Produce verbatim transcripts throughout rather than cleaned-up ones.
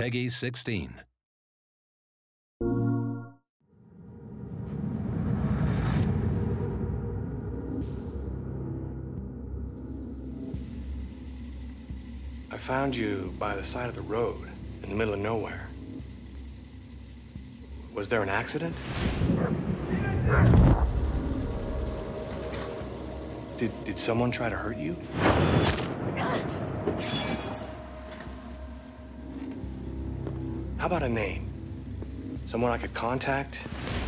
Peggy sixteen. I found you by the side of the road, in the middle of nowhere. Was there an accident? Did, did someone try to hurt you? How about a name? Someone I could contact?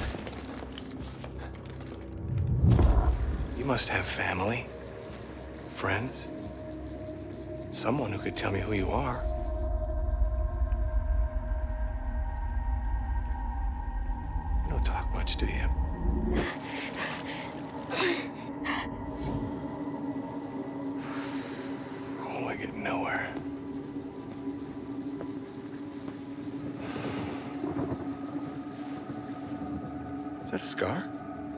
You must have family, friends, someone who could tell me who you are. You don't talk much, do you? Oh, I get nowhere. Is that a scar?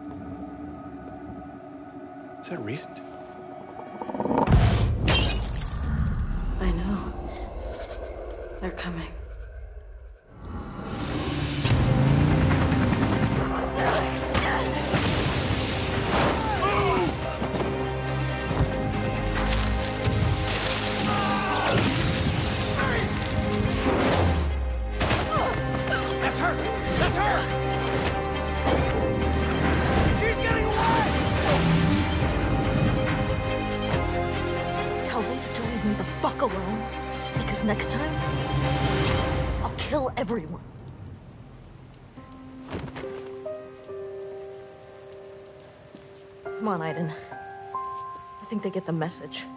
Is that recent? I know. They're coming. That's her! That's her! She's getting away! Tell them to leave me the fuck alone, because next time, I'll kill everyone. Come on, Aiden. I think they get the message.